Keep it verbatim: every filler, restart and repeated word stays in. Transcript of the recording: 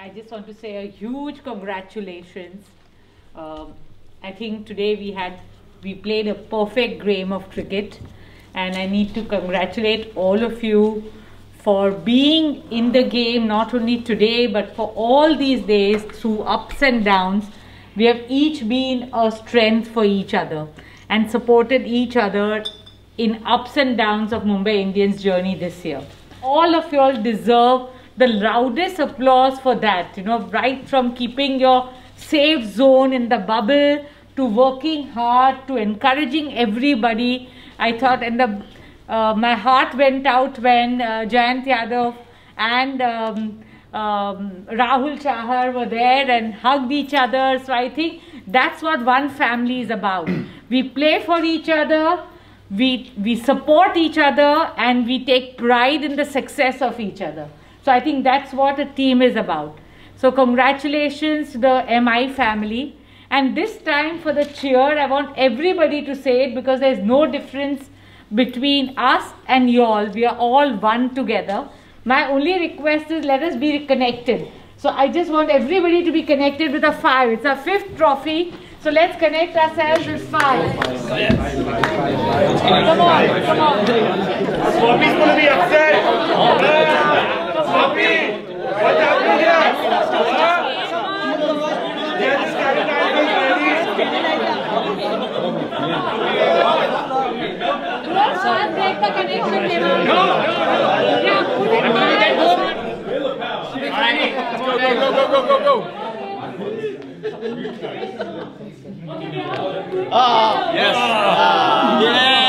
I just want to say a huge congratulations. Um, I think today we had, we played a perfect game of cricket, and I need to congratulate all of you for being in the game, not only today, but for all these days through ups and downs. We have each been a strength for each other and supported each other in ups and downs of Mumbai Indians' journey this year. All of you all deserve the loudest applause for that, you know, right from keeping your safe zone in the bubble to working hard to encouraging everybody. I thought, and the uh, my heart went out when uh, Jayant Yadav and um, um, Rahul Chahar were there and hugged each other. So I think that's what one family is about. We play for each other, we, we support each other, and we take pride in the success of each other. So I think that's what a team is about. So congratulations to the M I family. And this time for the cheer, I want everybody to say it because there's no difference between us and y'all. We are all one together. My only request is let us be connected. So I just want everybody to be connected with a five. It's our fifth trophy. So let's connect ourselves with five. Come on, come on. Swappi's going to be upset. Swappi, what's happening here? They're just carrying out these ladies. Don't break the connection, Deva. No, no, Yeah, put it back. Go, go, go, go, go, go. Ah, yes. Ah, yeah.